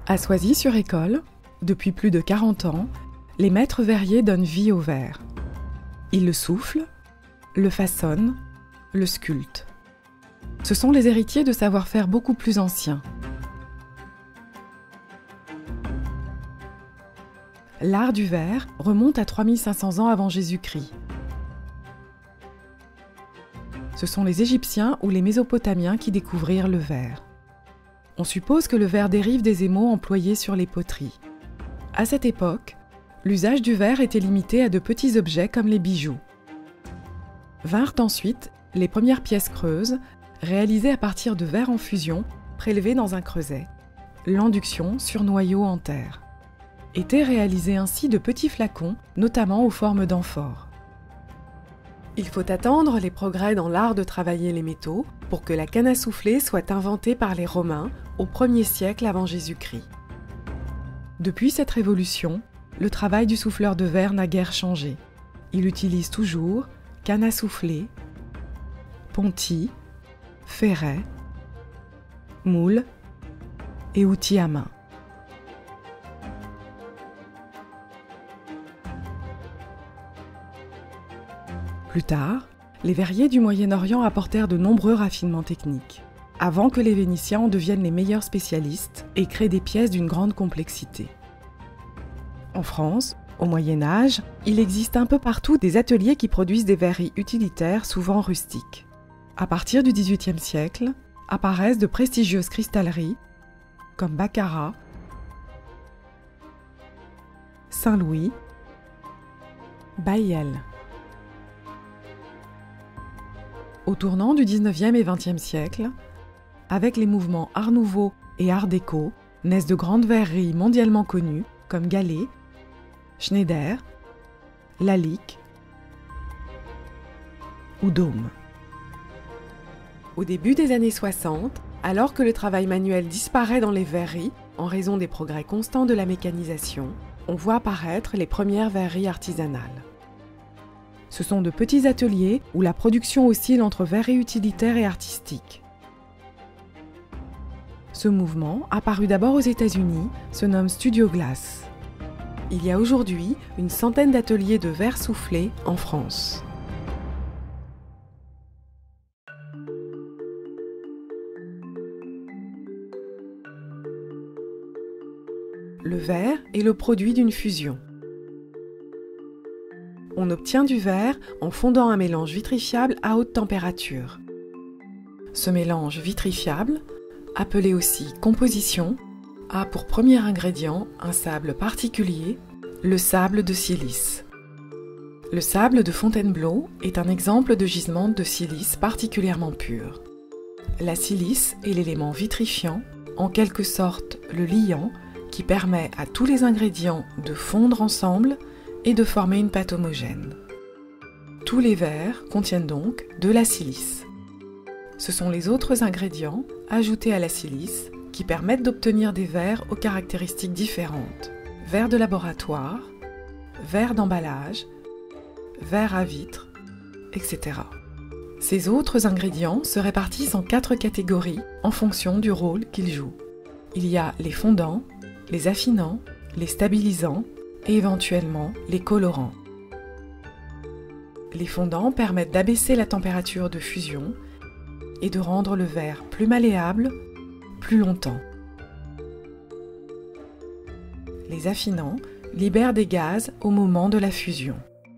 À Soisy-sur-École, depuis plus de 40 ans, les maîtres verriers donnent vie au verre. Ils le soufflent, le façonnent, le sculptent. Ce sont les héritiers de savoir-faire beaucoup plus anciens. L'art du verre remonte à 3500 ans avant Jésus-Christ. Ce sont les Égyptiens ou les Mésopotamiens qui découvrirent le verre. On suppose que le verre dérive des émaux employés sur les poteries. À cette époque, l'usage du verre était limité à de petits objets comme les bijoux. Vinrent ensuite les premières pièces creuses, réalisées à partir de verre en fusion, prélevés dans un creuset, l'enduction sur noyau en terre. Étaient réalisés ainsi de petits flacons, notamment aux formes d'amphores. Il faut attendre les progrès dans l'art de travailler les métaux pour que la canne à souffler soit inventée par les Romains au 1er siècle avant Jésus-Christ. Depuis cette révolution, le travail du souffleur de verre n'a guère changé. Il utilise toujours canne à souffler, ponty, ferret, moule et outils à main. Plus tard, les verriers du Moyen-Orient apportèrent de nombreux raffinements techniques, avant que les Vénitiens en deviennent les meilleurs spécialistes et créent des pièces d'une grande complexité. En France, au Moyen-Âge, il existe un peu partout des ateliers qui produisent des verreries utilitaires souvent rustiques. À partir du XVIIIe siècle, apparaissent de prestigieuses cristalleries comme Baccarat, Saint-Louis, Bailleul. Au tournant du XIXe et XXe siècle, avec les mouvements Art Nouveau et Art Déco, naissent de grandes verreries mondialement connues comme Gallet, Schneider, Lalique ou Dôme. Au début des années 60, alors que le travail manuel disparaît dans les verreries en raison des progrès constants de la mécanisation, on voit apparaître les premières verreries artisanales. Ce sont de petits ateliers où la production oscille entre verreries utilitaires et artistiques. Ce mouvement, apparu d'abord aux États-Unis, se nomme Studio Glass. Il y a aujourd'hui une centaine d'ateliers de verre soufflé en France. Le verre est le produit d'une fusion. On obtient du verre en fondant un mélange vitrifiable à haute température. Ce mélange vitrifiable, appelé aussi composition, a pour premier ingrédient un sable particulier, le sable de silice. Le sable de Fontainebleau est un exemple de gisement de silice particulièrement pur. La silice est l'élément vitrifiant, en quelque sorte le liant, qui permet à tous les ingrédients de fondre ensemble et de former une pâte homogène. Tous les verres contiennent donc de la silice. Ce sont les autres ingrédients ajoutés à la silice qui permettent d'obtenir des verres aux caractéristiques différentes. Verre de laboratoire, verre d'emballage, verre à vitre, etc. Ces autres ingrédients se répartissent en 4 catégories en fonction du rôle qu'ils jouent. Il y a les fondants, les affinants, les stabilisants et éventuellement les colorants. Les fondants permettent d'abaisser la température de fusion et de rendre le verre plus malléable plus longtemps. Les affinants libèrent des gaz au moment de la fusion.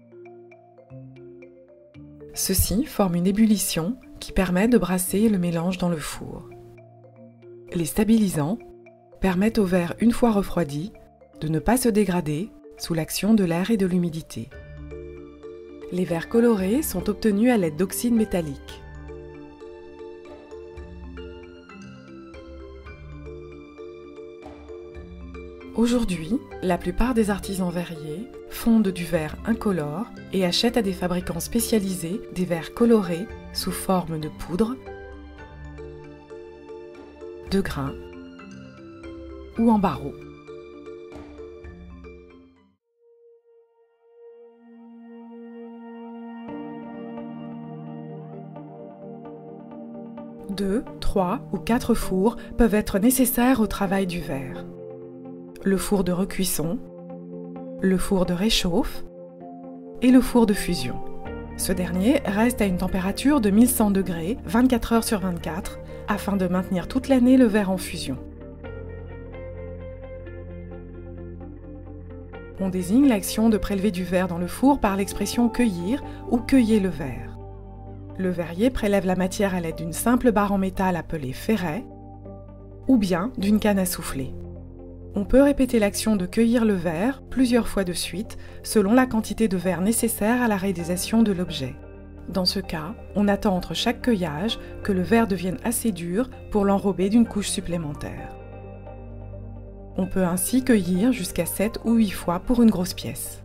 Ceux-ci forment une ébullition qui permet de brasser le mélange dans le four. Les stabilisants permettent au verre, une fois refroidi, de ne pas se dégrader sous l'action de l'air et de l'humidité. Les verres colorés sont obtenus à l'aide d'oxyde métallique. Aujourd'hui, la plupart des artisans verriers fondent du verre incolore et achètent à des fabricants spécialisés des verres colorés sous forme de poudre, de grains ou en barreaux. Deux, 3 ou 4 fours peuvent être nécessaires au travail du verre. le four de recuisson, le four de réchauffe et le four de fusion. Ce dernier reste à une température de 1100 degrés 24 heures sur 24 afin de maintenir toute l'année le verre en fusion. On désigne l'action de prélever du verre dans le four par l'expression cueillir ou cueiller le verre. Le verrier prélève la matière à l'aide d'une simple barre en métal appelée ferret ou bien d'une canne à souffler. On peut répéter l'action de cueillir le verre plusieurs fois de suite selon la quantité de verre nécessaire à la réalisation de l'objet. Dans ce cas, on attend entre chaque cueillage que le verre devienne assez dur pour l'enrober d'une couche supplémentaire. On peut ainsi cueillir jusqu'à 7 ou 8 fois pour une grosse pièce.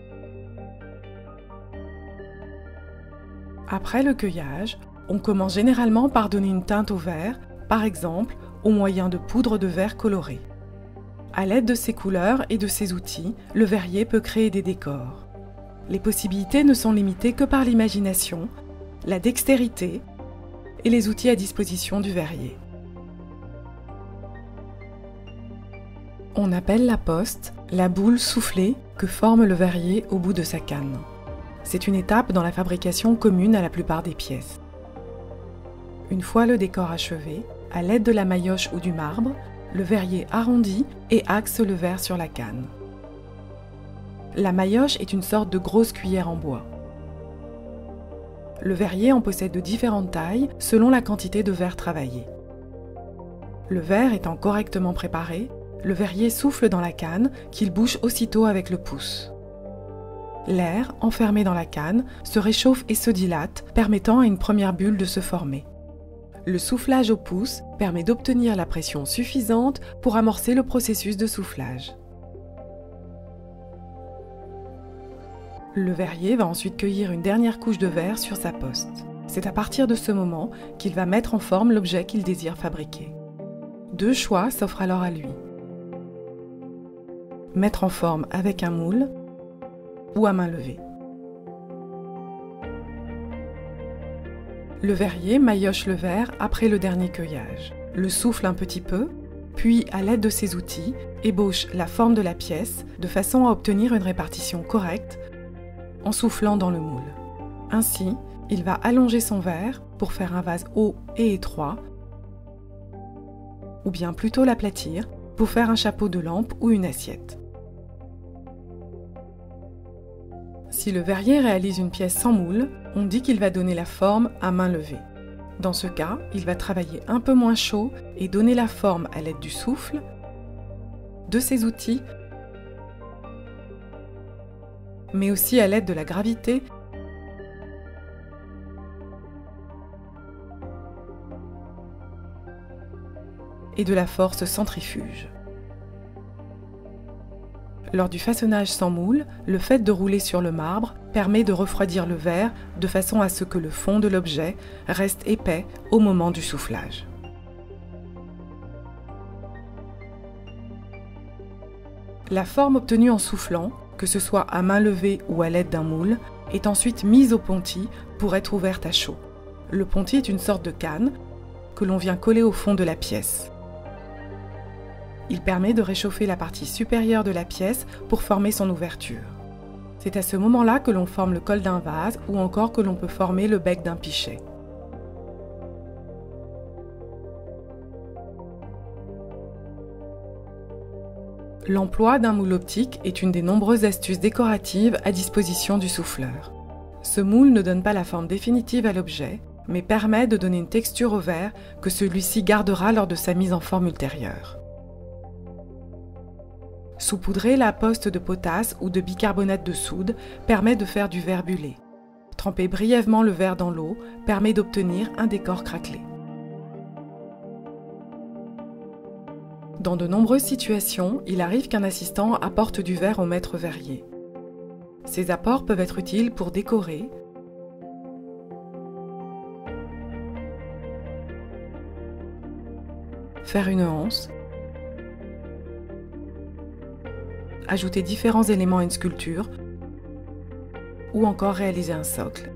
Après le cueillage, on commence généralement par donner une teinte au verre, par exemple au moyen de poudre de verre colorée. À l'aide de ces couleurs et de ces outils, le verrier peut créer des décors. Les possibilités ne sont limitées que par l'imagination, la dextérité et les outils à disposition du verrier. On appelle la poste la boule soufflée que forme le verrier au bout de sa canne. C'est une étape dans la fabrication commune à la plupart des pièces. Une fois le décor achevé, à l'aide de la maillotche ou du marbre, le verrier arrondit et axe le verre sur la canne. La maillotche est une sorte de grosse cuillère en bois. Le verrier en possède de différentes tailles selon la quantité de verre travaillé. Le verre étant correctement préparé, le verrier souffle dans la canne qu'il bouche aussitôt avec le pouce. L'air, enfermé dans la canne, se réchauffe et se dilate, permettant à une première bulle de se former. Le soufflage au pouce permet d'obtenir la pression suffisante pour amorcer le processus de soufflage. Le verrier va ensuite cueillir une dernière couche de verre sur sa poste. C'est à partir de ce moment qu'il va mettre en forme l'objet qu'il désire fabriquer. Deux choix s'offrent alors à lui. Mettre en forme avec un moule ou à main levée. Le verrier maillotche le verre après le dernier cueillage, le souffle un petit peu, puis à l'aide de ses outils, ébauche la forme de la pièce de façon à obtenir une répartition correcte en soufflant dans le moule. Ainsi, il va allonger son verre pour faire un vase haut et étroit, ou bien plutôt l'aplatir pour faire un chapeau de lampe ou une assiette. Si le verrier réalise une pièce sans moule, on dit qu'il va donner la forme à main levée. Dans ce cas, il va travailler un peu moins chaud et donner la forme à l'aide du souffle, de ses outils, mais aussi à l'aide de la gravité et de la force centrifuge. Lors du façonnage sans moule, le fait de rouler sur le marbre permet de refroidir le verre de façon à ce que le fond de l'objet reste épais au moment du soufflage. La forme obtenue en soufflant, que ce soit à main levée ou à l'aide d'un moule, est ensuite mise au ponty pour être ouverte à chaud. Le ponty est une sorte de canne que l'on vient coller au fond de la pièce. Il permet de réchauffer la partie supérieure de la pièce pour former son ouverture. C'est à ce moment-là que l'on forme le col d'un vase ou encore que l'on peut former le bec d'un pichet. L'emploi d'un moule optique est une des nombreuses astuces décoratives à disposition du souffleur. Ce moule ne donne pas la forme définitive à l'objet, mais permet de donner une texture au verre que celui-ci gardera lors de sa mise en forme ultérieure. Saupoudrer la poste de potasse ou de bicarbonate de soude permet de faire du verre bullé. Tremper brièvement le verre dans l'eau permet d'obtenir un décor craquelé. Dans de nombreuses situations, il arrive qu'un assistant apporte du verre au maître verrier. Ces apports peuvent être utiles pour décorer, faire une anse, ajouter différents éléments à une sculpture ou encore réaliser un socle.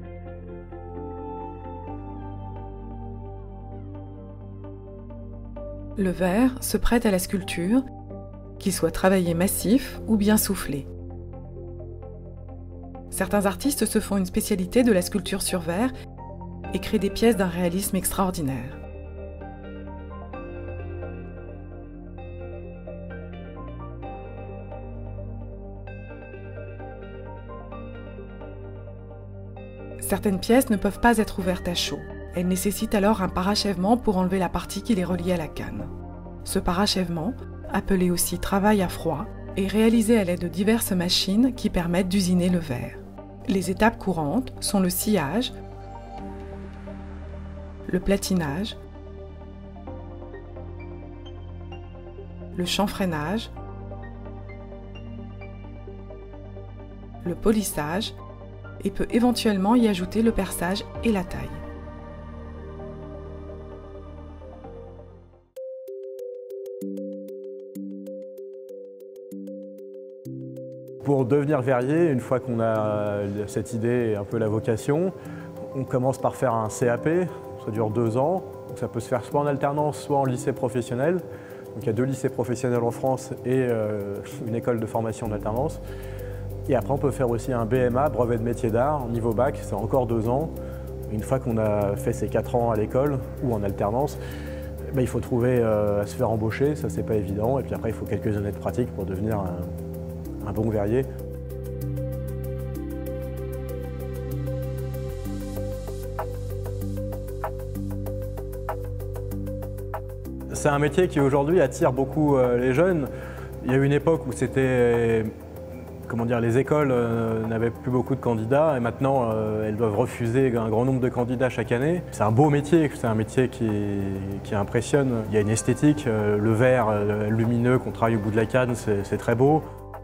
Le verre se prête à la sculpture qu'il soit travaillé massif ou bien soufflé. Certains artistes se font une spécialité de la sculpture sur verre et créent des pièces d'un réalisme extraordinaire. Certaines pièces ne peuvent pas être ouvertes à chaud. Elles nécessitent alors un parachèvement pour enlever la partie qui les relie à la canne. Ce parachèvement, appelé aussi travail à froid, est réalisé à l'aide de diverses machines qui permettent d'usiner le verre. Les étapes courantes sont le sciage, le platinage, le chanfreinage, le polissage et peut éventuellement y ajouter le perçage et la taille. Pour devenir verrier, une fois qu'on a cette idée et un peu la vocation, on commence par faire un CAP, ça dure 2 ans. Donc ça peut se faire soit en alternance, soit en lycée professionnel. Donc il y a 2 lycées professionnels en France et une école de formation en alternance. Et après, on peut faire aussi un BMA, brevet de métier d'art, niveau bac, c'est encore 2 ans. Une fois qu'on a fait ces 4 ans à l'école ou en alternance, il faut trouver à se faire embaucher, ça c'est pas évident. Et puis après, il faut quelques années de pratique pour devenir un bon verrier. C'est un métier qui aujourd'hui attire beaucoup les jeunes. Il y a eu une époque où c'était, les écoles n'avaient plus beaucoup de candidats et maintenant elles doivent refuser un grand nombre de candidats chaque année. C'est un beau métier, c'est un métier qui impressionne. Il y a une esthétique, le verre lumineux qu'on travaille au bout de la canne, c'est très beau.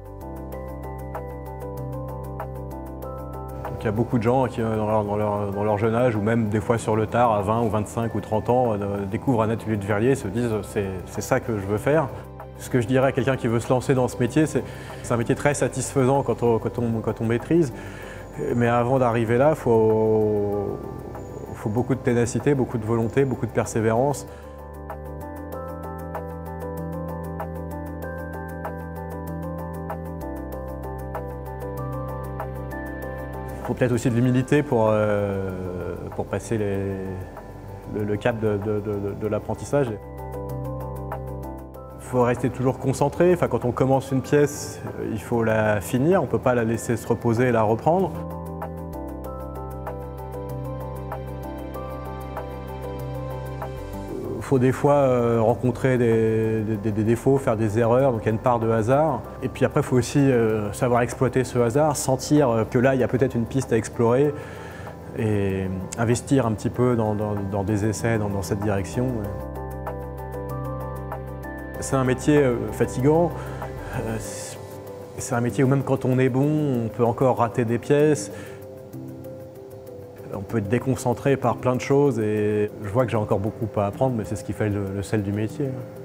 Donc, il y a beaucoup de gens qui, dans leur jeune âge, ou même des fois sur le tard, à 20 ou 25 ou 30 ans, découvrent un atelier de verrier et se disent c'est ça que je veux faire. Ce que je dirais à quelqu'un qui veut se lancer dans ce métier, c'est un métier très satisfaisant quand on maîtrise. Mais avant d'arriver là, il faut beaucoup de ténacité, beaucoup de volonté, beaucoup de persévérance. Il faut peut-être aussi de l'humilité pour passer le cap de l'apprentissage. Il faut rester toujours concentré. Enfin, quand on commence une pièce, il faut la finir. On ne peut pas la laisser se reposer et la reprendre. Il faut des fois rencontrer des défauts, faire des erreurs, donc il y a une part de hasard. Et puis après, il faut aussi savoir exploiter ce hasard, sentir que là, il y a peut-être une piste à explorer et investir un petit peu dans des essais dans cette direction. C'est un métier fatigant, c'est un métier où même quand on est bon, on peut encore rater des pièces. On peut être déconcentré par plein de choses et je vois que j'ai encore beaucoup à apprendre, mais c'est ce qui fait le sel du métier.